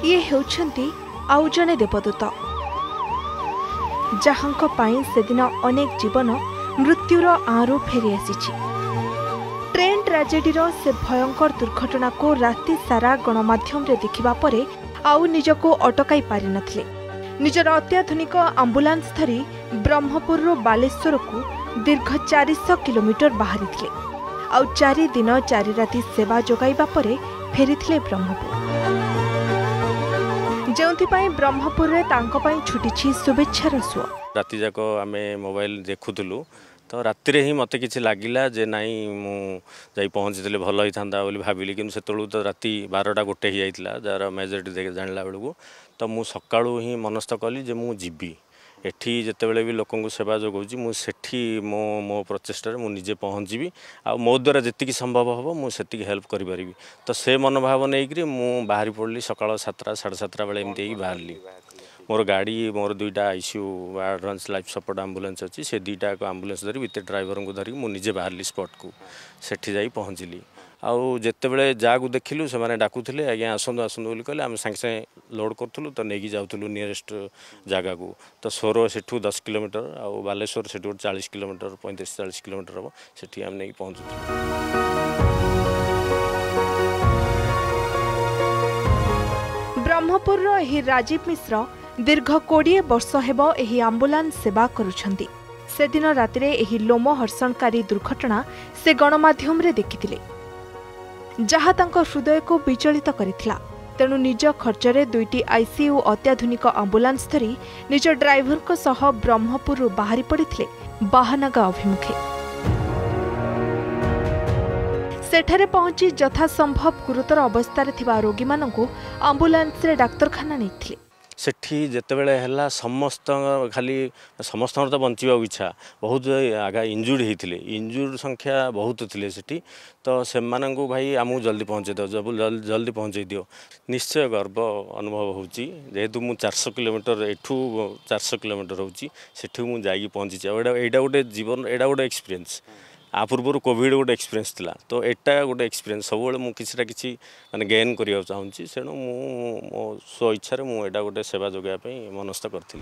ये हेउछंती आउ जने देवदूत जहांक पाई सेदिन अनेक जीवन मृत्युर आरु फेरी आसी। ट्रेन ट्राजेडीर से भयंकर दुर्घटना को राति सारा गणमाध्यम रे देखिबा परे आउ निजको अटकाई पारि नथिले। निजर अत्याधुनिक आंबुलांस धरी ब्रह्मपुर बालेश्वर को दीर्घ 400 किलोमीटर बाहरी थिले। आउ 4 दिन 4 राति सेवा जोगाइबा परे फेरिथिले ब्रह्मपुर। जेउथिपाई ब्रह्मपुर रे तांको पाई छुटिछि शुभेच्छार सुଅ। राति जाक आमे मोबाइल देखुतलु तो राति रे ही मते किछि लागिला जे नाई मु जाई पहुंचीले भल होई थांदा बोली भाबिली कि सेतळु तो राति 12टा गोटे ही जाइतला जार मेजॉरिटी देख जानला बेलगु तो मु सकाळु ही मनस्थ कली जे मु जिबी एठी जेतेबेले भी लोकन को सेवा जोगौची मु सेठी मो प्रचेष्टा मु निजे पहुंचीबी आ मो द्वारा जेतिकी संभव हबो मु सेतिकी हेल्प करि परिबी। तो से मनोभाव नै कि मु बाहरी पड़ली सकाळ 7टा 7:30 बेले एमती ही बाहरली। मोर गाड़ी मोर 2टा ICU advance life support ambulance अच्छी से 2टा एम्बुलेंस धरी वित ड्राइवर को धरिक मुझे बाहरली स्पॉट को सेठी जाई पहुँचली। आउ जितेबले जागू देखिलु से माने डाकुथिले आज्ञा आसंदु आसंदु बोली कहले आम संगे संगे लोड करथुलु तो नेकी जाउथुलु नियरेस्ट जगह को। तो सोरो सेठू 10 किलोमीटर आउ बालेश्वर सेठू 40 किलोमीटर 35-40 किलोमीटर हम सेठी आम नेकी पहुँचुथुलु। ब्रह्मपुर एही राजीव मिश्र दीर्घ 20 वर्ष हेबो एही आंबुलांस सेवा करुछंती। से दिन रातिरे एही लोमहर्षणकारी दुर्घटना से गणमाध्यम रे देखिथिले जहा तांको हृदय को विचलित करिथिला। तेणु निज खर्चरे 2टी आईसीयू अत्याधुनिक आंबुलांस धरी निज ड्राइवर को सह ब्रह्मपुर बाहरी पड़िथिले बाहानागा अभिमुखे। सेठारे पहुंची यथासंभव गुरुतर अवस्था थिबा रोगी मानकु आंबुलांस रे डाक्तरखाना नेथिले। सेठी जेतेबेले हला समस्त खाली समस्त तो बंचवा इच्छा बहुत आगा इंजुर्ड होते इंजुर्ड संख्या बहुत थिले सेठी। तो से भाई आमको जल्दी पहुँचे दो जब जल्दी पहुँचे दियो निश्चय गर्व अनुभव होची जेहेतु मु 400 किलोमीटर एठू 400 किलोमीटर होची सेठी मु जाई पहुँची एटा गोटे जीवन एटा गोटे एक्सपीरियंस। आ पूर्व कोविड गोटे एक्सपीरियंस थिला तो एटा गोटे एक्सपीरियंस सब मु किछिटा किछि माने गेन करिया चाहूँची सेणु मो स्व इच्छा मु एटा गोटे सेवा जोगाया पई मनस्थ करथिली।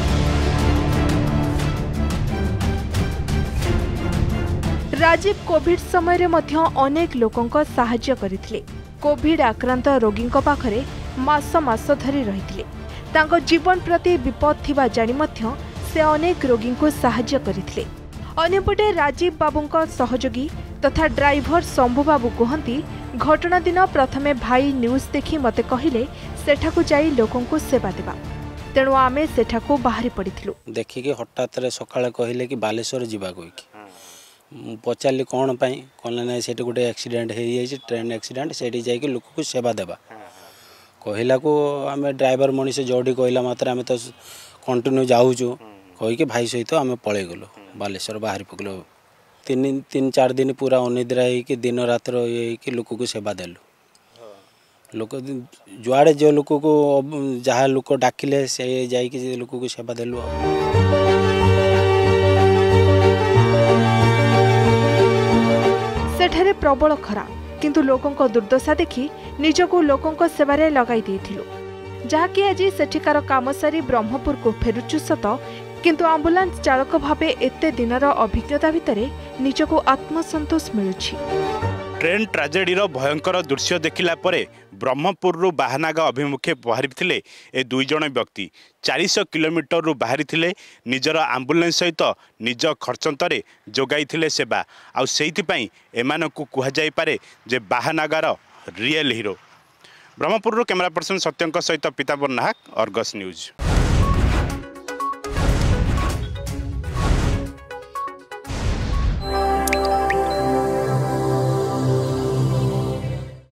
राजीव कोविड समय रे मध्य अनेक लोकंक सहाय्य करिथिले। कोविड आक्रांत रोगींक पाखरे मास मास धरी रहिथिले। तांको जीवन प्रति विपद थिबा जानि मध्य से अनेक रोगींको सहाय्य करिथिले। अन्यपटे राजीव बाबूंक सहयोगी तथा ड्राइवर शंभु बाबू कहती घटना दिन प्रथमे भाई न्यूज देखि मते कहिले सेठाकू जाई लोकन को सेवा देबा। तेणु आमे सेठाकू बाहरी पड़िथिलु। देखिके हठात रे सकाळे कहिले कि बालेश्वर जिबा कोइ पचारली कौन पाई कहले ना सेठी गोटे एक्सीडेंट हो जाए ट्रेन एक्सीडेंट सेठी जाइए लोक को सेवा देवा कहला को आम ड्राइवर मनीष जोड़ी कहला मात्र आम तो कंटिन्यू जाऊँ कहीकि भाई सहित आम पलि गलु बालेश्वर बाहरी पकलु 3-4 दिन पूरा अनिद्रा हो दिन रात ये लोक को सेवा देलु। लोक जुआड़े जो लोक को जहाँ लोक डाकिले से जाइए लोक को सेवा देलु। सेठारे प्रबल खरा किंतु लोकंक दुर्दशा देखि निजको लोकंक सेवारे लगाई देथिलु। जहाँकि आज सेठिकार काम सारी ब्रह्मपुर को फेरुचु सत किंतु आंबुलांस चालक भावे एते दिनर अभिज्ञता भितरे निजको आत्मसंतोष मिलुछि। ट्रेन ट्राजेडीर भयंकर दृश्य देखिला परे ब्रह्मपुर बाहानागा अभिमुखे बाहरी थिले ए 2 जण व्यक्ति 400 किलोमीटर रु बाहरी थिले निजर आंबुलांस सहित निज खर्चंतरे जोगाई थिले सेवा आउ सेहिथि पई एमानकु कुहा जाई पारे जे बाहानागार real hero. Brahmapur camera person Satyank सहित पीताम्बर नाहक, अर्गस न्यूज।